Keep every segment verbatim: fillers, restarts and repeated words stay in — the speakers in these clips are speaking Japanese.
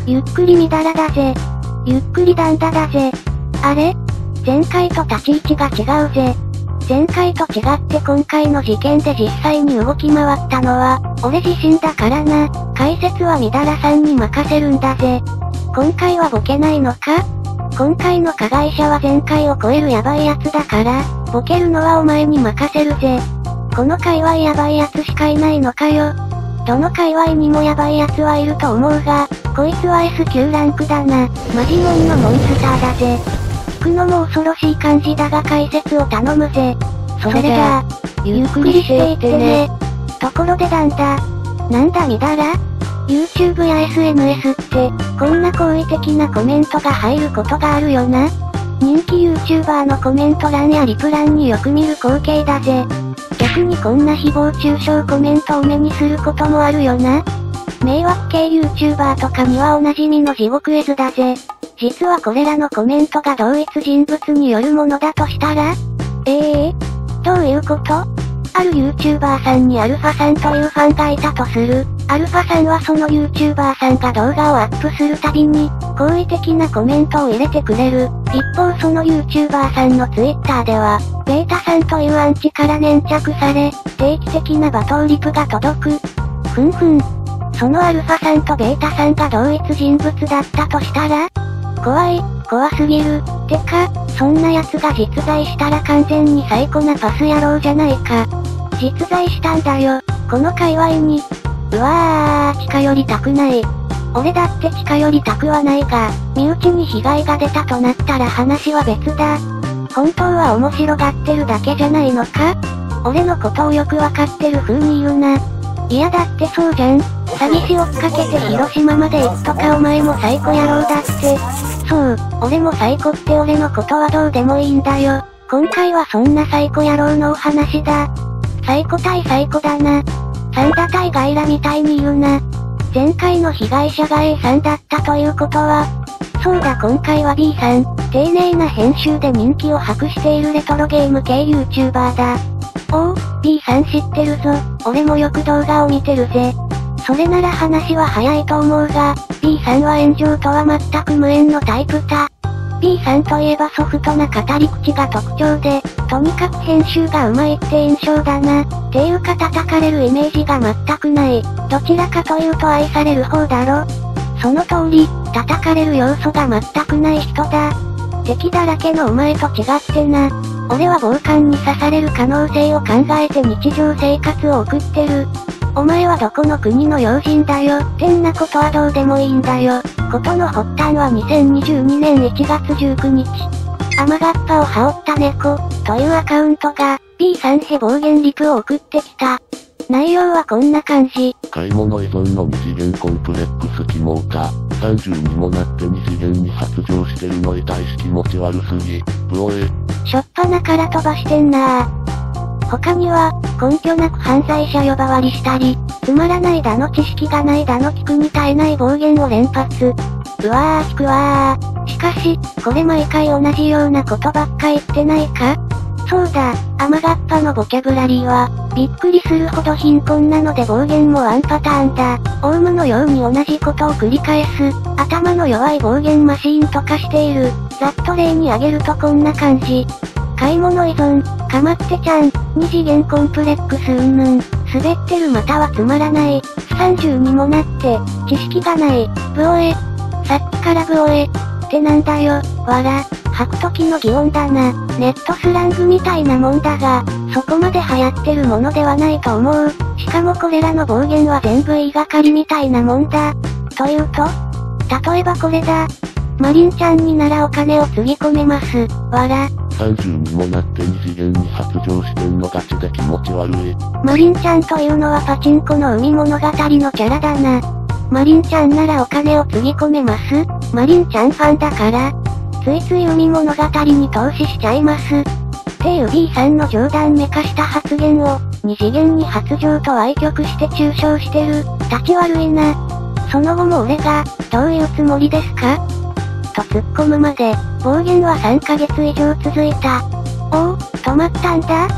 ゆっくりみだらだぜ。ゆっくりだんだだぜ。あれ？前回と立ち位置が違うぜ。前回と違って今回の事件で実際に動き回ったのは、俺自身だからな。解説はみだらさんに任せるんだぜ。今回はボケないのか？今回の加害者は前回を超えるヤバいやつだから、ボケるのはお前に任せるぜ。この界隈ヤバいやつしかいないのかよ。どの界隈にもヤバいやつはいると思うが、こいつは エスきゅう ランクだな。マジモンのモンスターだぜ。聞くのも恐ろしい感じだが解説を頼むぜ。それじゃあ、ゆっくりしていってね。ところでなんだ。なんだみだら？ YouTube や エスエヌエス って、こんな好意的なコメントが入ることがあるよな。人気 YouTuber のコメント欄やリプ欄によく見る光景だぜ。逆にこんな誹謗中傷コメントを目にすることもあるよな。迷惑系 YouTuber とかにはおなじみの地獄絵図だぜ。実はこれらのコメントが同一人物によるものだとしたら？ええー、どういうこと？ある YouTuber さんにアルファさんというファンがいたとする。アルファさんはその YouTuber さんが動画をアップするたびに、好意的なコメントを入れてくれる。一方その YouTuber さんの Twitter では、ベータさんというアンチから粘着され、定期的な罵倒リプが届く。ふんふん。そのアルファさんとベータさんが同一人物だったとしたら？怖い、怖すぎる。てか、そんな奴が実在したら完全に最高なパス野郎じゃないか。実在したんだよ、この界隈に。うわー、近寄りたくない。俺だって近寄りたくはないが、身内に被害が出たとなったら話は別だ。本当は面白がってるだけじゃないのか？俺のことをよくわかってる風に言うな。いやだってそうじゃん。詐欺師追っかけて広島まで行くとかお前もサイコ野郎だって。そう、俺もサイコって俺のことはどうでもいいんだよ。今回はそんなサイコ野郎のお話だ。サイコ対サイコだな。サンダ対ガイラみたいに言うな。前回の被害者が A さんだったということは、そうだ今回は B さん。丁寧な編集で人気を博しているレトロゲーム系 YouTuber だ。おお、B さん知ってるぞ。俺もよく動画を見てるぜ。それなら話は早いと思うが、B さんは炎上とは全く無縁のタイプだ。B さんといえばソフトな語り口が特徴で、とにかく編集が上手いって印象だな。ていうか叩かれるイメージが全くない。どちらかというと愛される方だろ。その通り、叩かれる要素が全くない人だ。敵だらけのお前と違ってな。俺は暴漢に刺される可能性を考えて日常生活を送ってる。お前はどこの国の要人だよ。ってんなことはどうでもいいんだよ。ことの発端はにせんにじゅうにねんいちがつじゅうくにち。雨がっぱを羽織った猫、というアカウントが、B さんへ暴言リプを送ってきた。内容はこんな感じ。 買い物依存の二次元コンプレックスキモータ。さんじゅうにもなって二次元に発情してるのに対し気持ち悪すぎ。ブオエ。 しょっぱなから飛ばしてんなぁ。他には、根拠なく犯罪者呼ばわりしたり、つまらないだの知識がないだの聞くに耐えない暴言を連発。うわー聞くわー。しかし、これ毎回同じようなことばっか言ってないか？そうだ、雨がっぱのボキャブラリーは、びっくりするほど貧困なので暴言もワンパターンだ。オウムのように同じことを繰り返す、頭の弱い暴言マシーンとかしている。ざっと例に挙げるとこんな感じ。買い物依存、かまってちゃん、二次元コンプレックスうんぬん、滑ってるまたはつまらない、さんじゅうにもなって、知識がない、ブオエ。さっきからブオエ、ってなんだよ、わら、吐く時の擬音だな、ネットスラングみたいなもんだが、そこまで流行ってるものではないと思う。しかもこれらの暴言は全部言いがかりみたいなもんだ。というと、例えばこれだ。マリンちゃんにならお金をつぎ込めます、わら。 さんじゅうにもなって二次元に発情してんのガチで気持ち悪い。 マリンちゃんというのはパチンコの海物語のキャラだな。マリンちゃんならお金をつぎ込めます？マリンちゃんファンだから、ついつい海物語に投資しちゃいます。っていう B さんの冗談めかした発言を、二次元に発情と歪曲して中傷してる。立ち悪いな。その後も俺が、どういうつもりですか？と突っ込むまで、暴言はさんかげつ以上続いた。おお、止まったんだ？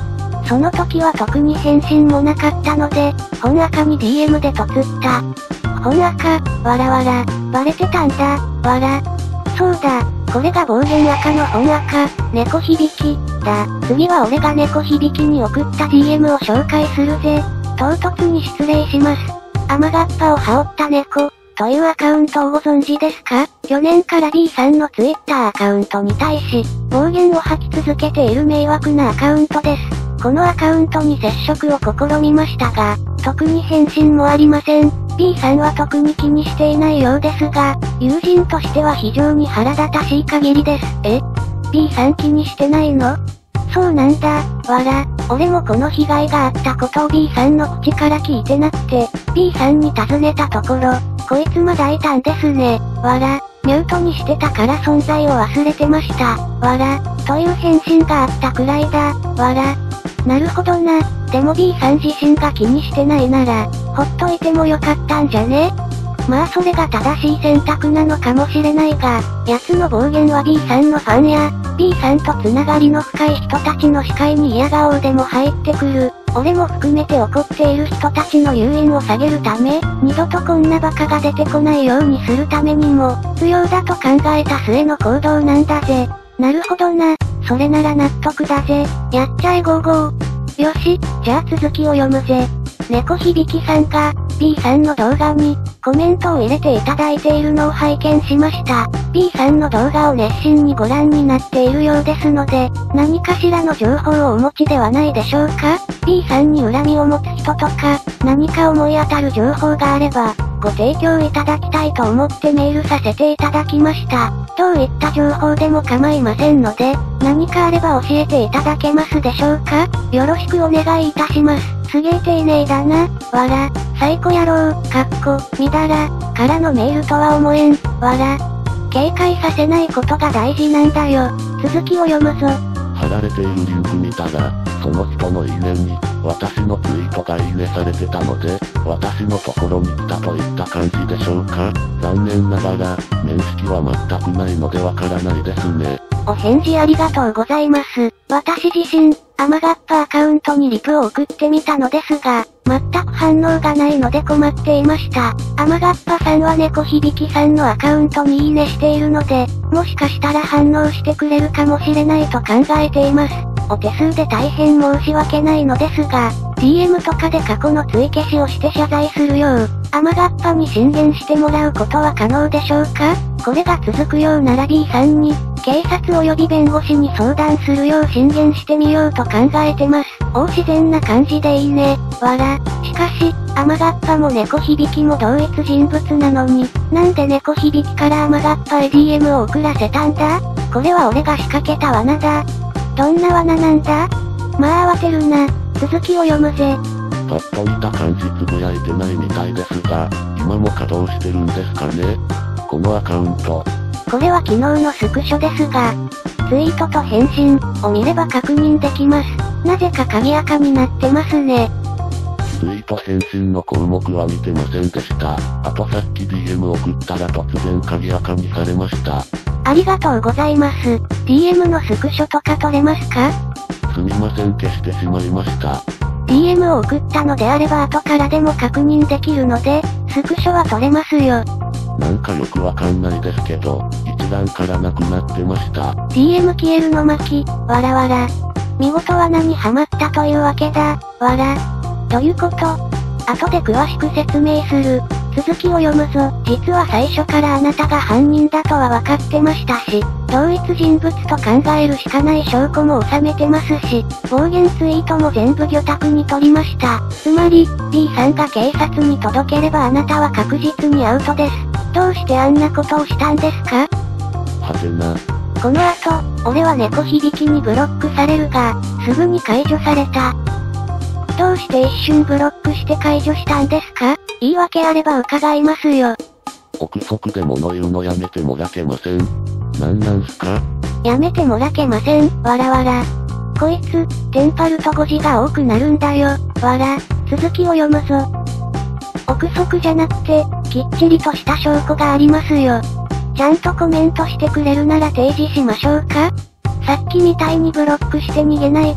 その時は特に返信もなかったので、本赤に ディーエム でとつった。本赤、わらわら、バレてたんだ、わら。そうだ、これが暴言赤の本赤、猫響き、だ。次は俺が猫響きに送った ディーエム を紹介するぜ。唐突に失礼します。雨がっぱを羽織った猫、というアカウントをご存知ですか？去年から B さんの Twitter アカウントに対し、暴言を吐き続けている迷惑なアカウントです。このアカウントに接触を試みましたが、特に返信もありません。B さんは特に気にしていないようですが、友人としては非常に腹立たしい限りです。え？ B さん気にしてないの？そうなんだ、わら。俺もこの被害があったことを B さんの口から聞いてなって、B さんに尋ねたところ、こいつまだいたんですね、わら。ミュートにしてたから存在を忘れてました、わら。という返信があったくらいだ、わら。なるほどな。でも B さん自身が気にしてないなら、ほっといてもよかったんじゃね？まあそれが正しい選択なのかもしれないが、奴の暴言は B さんのファンや、B さんとつながりの深い人たちの視界に嫌顔でも入ってくる。俺も含めて怒っている人たちの誘引を下げるため、二度とこんなバカが出てこないようにするためにも、必要だと考えた末の行動なんだぜ。なるほどな。それなら納得だぜ。やっちゃえゴーゴー。よし、じゃあ続きを読むぜ。猫響さんが、B さんの動画に、コメントを入れていただいているのを拝見しました。B さんの動画を熱心にご覧になっているようですので、何かしらの情報をお持ちではないでしょうか？ B さんに恨みを持つ人とか、何か思い当たる情報があれば、ご提供いただきたいと思ってメールさせていただきました。どういった情報でも構いませんので、何かあれば教えていただけますでしょうか？よろしくお願いいたします。すげえ丁寧だな、わら。最高野郎、かっこ、みだら、からのメールとは思えん、わら。警戒させないことが大事なんだよ。続きを読むぞ。 貼られているリンク見たら、その人のいいねに、私のツイートがいいねされてたので、私のところに来たといった感じでしょうか？残念ながら、面識は全くないのでわからないですね。 お返事ありがとうございます。私自身、雨がっぱアカウントにリプを送ってみたのですが、全く反応がないので困っていました。雨がっぱさんは猫響さんのアカウントにいいねしているので、もしかしたら反応してくれるかもしれないと考えています。お手数で大変申し訳ないのですが、ディーエム とかで過去の追消しをして謝罪するよう、雨がっぱに進言してもらうことは可能でしょうか？これが続くようなら B さんに、警察及び弁護士に相談するよう進言してみようと考えてます。お自然な感じでいいね、わら。しかし、雨がっぱも猫響も同一人物なのに、なんで猫響から雨がっぱへ ディーエム を送らせたんだ？これは俺が仕掛けた罠だ。どんな罠なんだ？まあ慌てるな。続きを読むぜ。 パッと見た感じつぶやいてないみたいですが、今も稼働してるんですかね？このアカウント。 これは昨日のスクショですが、ツイートと返信を見れば確認できます。なぜか鍵垢になってますね。 ツイート返信の項目は見てませんでした。あとさっき ディーエム 送ったら突然鍵垢にされました。 ありがとうございます。ディーエム のスクショとか撮れますか？ すみません、消してしまいました。 ディーエム を送ったのであれば後からでも確認できるので、スクショは撮れますよ。 なんかよくわかんないですけど、一覧からなくなってました。 ディーエム 消えるの巻、わらわら。見事罠にはまったというわけだ、わら。どういうこと？後で詳しく説明する。続きを読むぞ。実は最初からあなたが犯人だとは分かってましたし、同一人物と考えるしかない証拠も収めてますし、暴言ツイートも全部魚拓に取りました。つまり、B さんが警察に届ければあなたは確実にアウトです。どうしてあんなことをしたんですか？ はてな。 この後、俺は猫響にブロックされるが、すぐに解除された。どうして一瞬ブロックして解除したんですか？言い訳あれば伺いますよ。 憶測で物言うのやめてもらけません。なんなんすか？ やめてもらけません、わらわら。こいつ、テンパると語字が多くなるんだよ、わら。続きを読むぞ。憶測じゃなくて、きっちりとした証拠がありますよ。ちゃんとコメントしてくれるなら提示しましょうか？さっきみたいにブロックして逃げないと、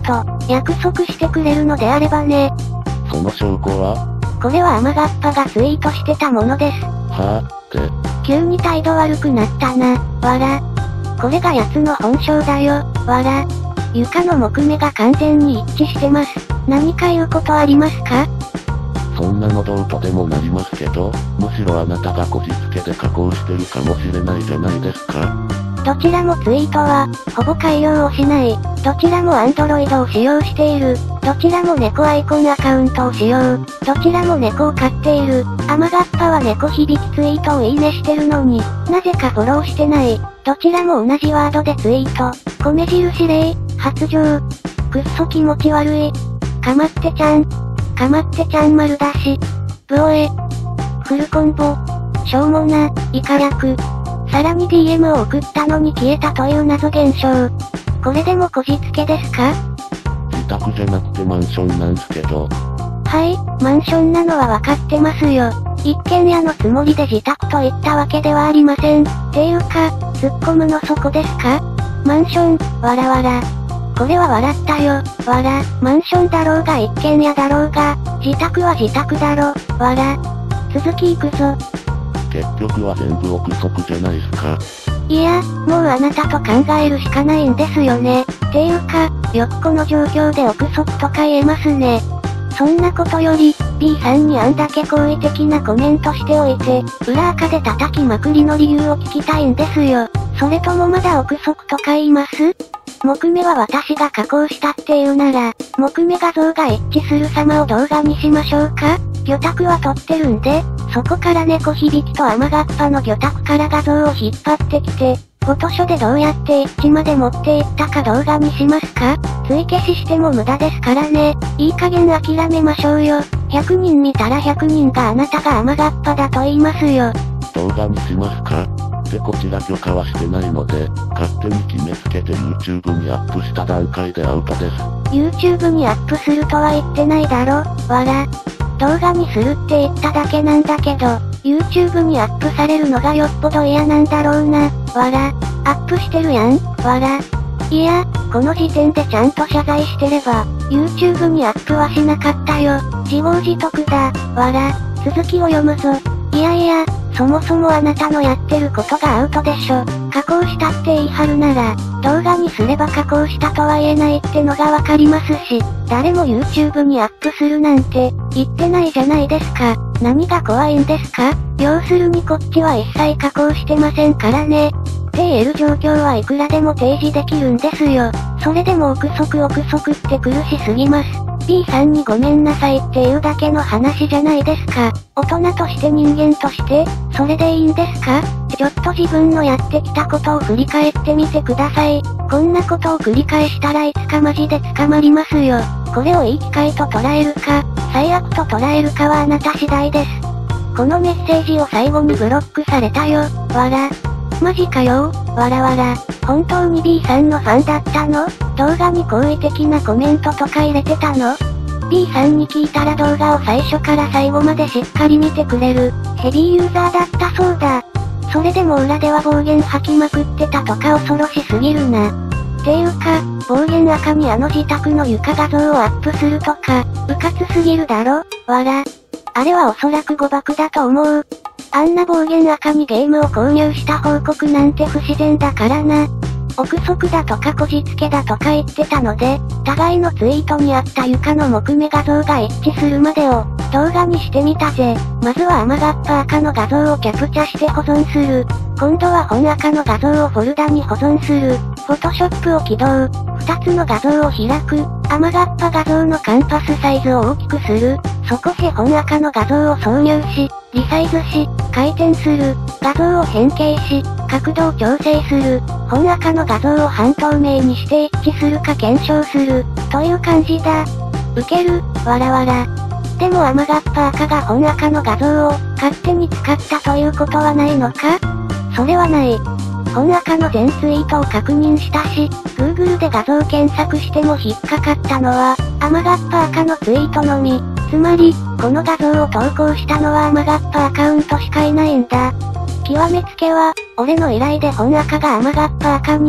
約束してくれるのであればね。 その証拠は？ これは雨がっぱがツイートしてたものです。 はぁ、って。 急に態度悪くなったな、わら。これが奴の本性だよ、わら。床の木目が完全に一致してます。何か言うことありますか？ そんなのどうとでもなりますけど、むしろあなたがこじつけで加工してるかもしれないじゃないですか。 どちらもツイートは、ほぼ改良をしない。どちらも Android を使用している。どちらも猫アイコンアカウントを使用。どちらも猫を飼っている。雨がっぱは猫響きツイートをいいねしてるのに、なぜかフォローしてない。どちらも同じワードでツイート。米印例、発情。くっそ気持ち悪い。かまってちゃん。かまってちゃん丸出し。ブオエ。フルコンボ。しょうもな、イカ役。さらに ディーエム を送ったのに消えたという謎現象。これでもこじつけですか？ 自宅じゃなくてマンションなんすけど。 はい、マンションなのはわかってますよ。一軒家のつもりで自宅と言ったわけではありません。っていうか、突っ込むのそこですか？マンション、わらわら。これは笑ったよ、わら。マンションだろうが一軒家だろうが、自宅は自宅だろ、わら。続きいくぞ。 結局は全部憶測じゃないすか。 いや、もうあなたと考えるしかないんですよね。っていうか、よくこの状況で憶測とか言えますね。そんなことより、B さんにあんだけ好意的なコメントしておいて、裏垢で叩きまくりの理由を聞きたいんですよ。それともまだ憶測とか言います？木目は私が加工したっていうなら、木目画像が一致する様を動画にしましょうか？魚拓は撮ってるんで、そこから猫響きと雨がっぱの魚拓から画像を引っ張ってきて、フォトショでどうやって一致まで持っていったか動画にしますか？追消ししても無駄ですからね。いい加減諦めましょうよ。ひゃくにん見たらひゃくにんがあなたが雨がっぱだと言いますよ。 動画にしますか？でこちら許可はしてないので、勝手に決めつけて YouTube にアップした段階でアウトです。 YouTube にアップするとは言ってないだろ、わら。動画にするって言っただけなんだけど、YouTube にアップされるのがよっぽど嫌なんだろうな、わら。アップしてるやん、わら。いや、この時点でちゃんと謝罪してれば、YouTube にアップはしなかったよ。自業自得だ、わら。続きを読むぞ。いやいや、そもそもあなたのやってることがアウトでしょ。加工したって言い張るなら、動画にすれば加工したとは言えないってのがわかりますし、誰も YouTube にアップするなんて、言ってないじゃないですか。何が怖いんですか？要するにこっちは一切加工してませんからね。って言える状況はいくらでも提示できるんですよ。それでも憶測憶測って苦しすぎます。B さんにごめんなさいっていうだけの話じゃないですか。大人として人間として、それでいいんですか？ちょっと自分のやってきたことを振り返ってみてください。こんなことを繰り返したらいつかマジで捕まりますよ。これをいい機会と捉えるか、最悪と捉えるかはあなた次第です。このメッセージを最後にブロックされたよ、わら。マジかよー、わらわら。本当に B さんのファンだったの？動画に好意的なコメントとか入れてたの？ B さんに聞いたら動画を最初から最後までしっかり見てくれる、ヘビーユーザーだったそうだ。それでも裏では暴言吐きまくってたとか恐ろしすぎるな。っていうか、暴言赤にあの自宅の床画像をアップするとか、うかつすぎるだろ、わら。あれはおそらく誤爆だと思う。あんな暴言赤にゲームを購入した報告なんて不自然だからな。憶測だとかこじつけだとか言ってたので、互いのツイートにあった床の木目画像が一致するまでを動画にしてみたぜ。まずは雨がっぱ赤の画像をキャプチャして保存する。今度は本赤の画像をフォルダに保存する。フォトショップを起動。二つの画像を開く。雨がっぱ画像のカンパスサイズを大きくする。そこへ本赤の画像を挿入し、リサイズし、回転する。画像を変形し、角度を調整する。本赤の画像を半透明にして一致するか検証する。という感じだ。ウケる、わらわら。でも雨がっぱ赤が本赤の画像を勝手に使ったということはないのか？それはない。本赤の全ツイートを確認したし、Google で画像検索しても引っかかったのは、雨がっぱ赤のツイートのみ。つまり、この画像を投稿したのは雨がっぱアカウントしかいないんだ。極めつけは、俺の依頼で本赤が雨がっぱ赤に、ディ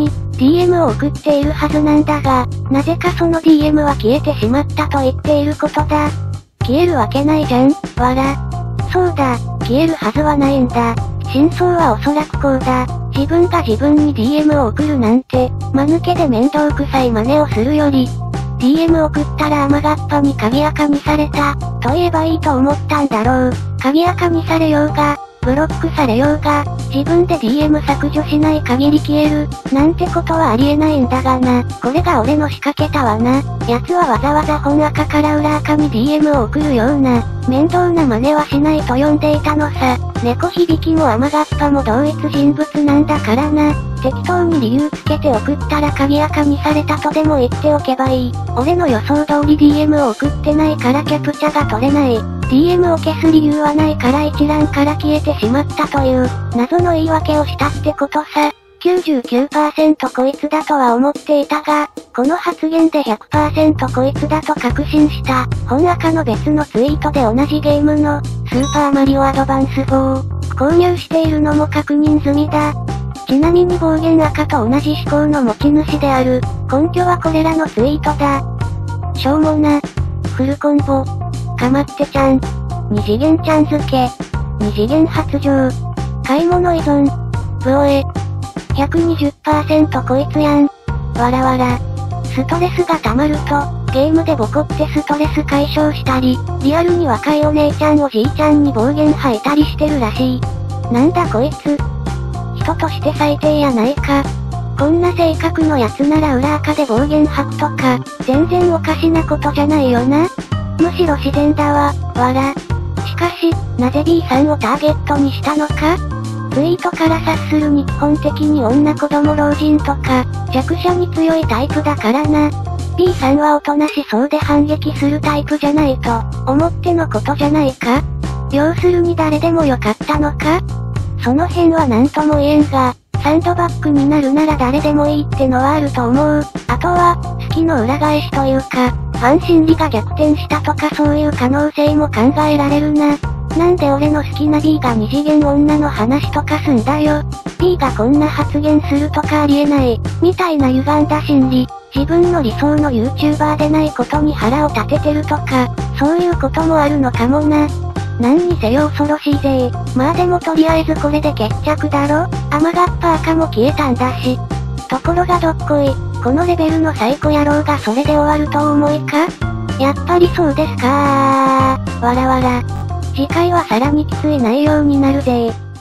ディーエム を送っているはずなんだが、なぜかその ディーエム は消えてしまったと言っていることだ。消えるわけないじゃん、わら。そうだ、消えるはずはないんだ。真相はおそらくこうだ。自分が自分に ディーエム を送るなんて、間抜けで面倒くさい真似をするより、ディーエム 送ったら雨がっぱに鍵垢にされた、と言えばいいと思ったんだろう。鍵垢にされようが、ブロックされようが、自分で ディーエム 削除しない限り消える、なんてことはありえないんだがな。これが俺の仕掛けたわな。奴はわざわざ本赤から裏赤に ディーエム を送るような、面倒な真似はしないと呼んでいたのさ。猫響も雨がっぱも同一人物なんだからな。適当に理由つけて送ったら鍵垢にされたとでも言っておけばいい。俺の予想通り ディーエム を送ってないからキャプチャが取れない。ディーエム を消す理由はないから一覧から消えてしまったという、謎の言い訳をしたってことさ。きゅうじゅうきゅうパーセント こいつだとは思っていたが、この発言で ひゃくパーセント こいつだと確信した。本赤の別のツイートで同じゲームの、スーパーマリオアドバンスフォー、購入しているのも確認済みだ。ちなみに暴言赤と同じ思考の持ち主である。根拠はこれらのツイートだ。しょうもな。フルコンボ。かまってちゃん。二次元ちゃん付け。二次元発情。買い物依存。ブオエ。ひゃくにじゅっパーセント こいつやん。わらわら。ストレスが溜まると、ゲームでボコってストレス解消したり、リアルに若いお姉ちゃんおじいちゃんに暴言吐いたりしてるらしい。なんだこいつ。人として最低やないか。こんな性格のやつなら裏垢で暴言吐くとか、全然おかしなことじゃないよな。むしろ自然だわ、わら。しかし、なぜ B さんをターゲットにしたのか？ツイートから察するに基本的に女子供老人とか、弱者に強いタイプだからな。B さんはおとなしそうで反撃するタイプじゃないと、思ってのことじゃないか？要するに誰でもよかったのか？その辺は何とも言えんが、サンドバッグになるなら誰でもいいってのはあると思う。あとは、好きの裏返しというか、ファン心理が逆転したとかそういう可能性も考えられるな。なんで俺の好きな B が二次元女の話とかすんだよ。B がこんな発言するとかありえない。みたいな歪んだ心理。自分の理想の YouTuber でないことに腹を立ててるとか、そういうこともあるのかもな。何にせよ恐ろしいぜ。まあでもとりあえずこれで決着だろ。雨がっぱ赤も消えたんだし。ところがどっこい、このレベルのサイコ野郎がそれで終わるとお思いか？やっぱりそうですかー。わらわら。次回はさらにきつい内容になるぜー。